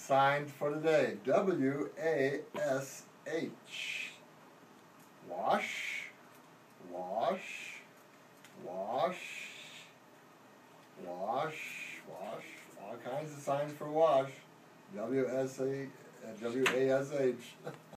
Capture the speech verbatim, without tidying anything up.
signs for today. W A S H. Wash, wash, wash, wash, wash. All kinds of signs for wash. W S A W A S H.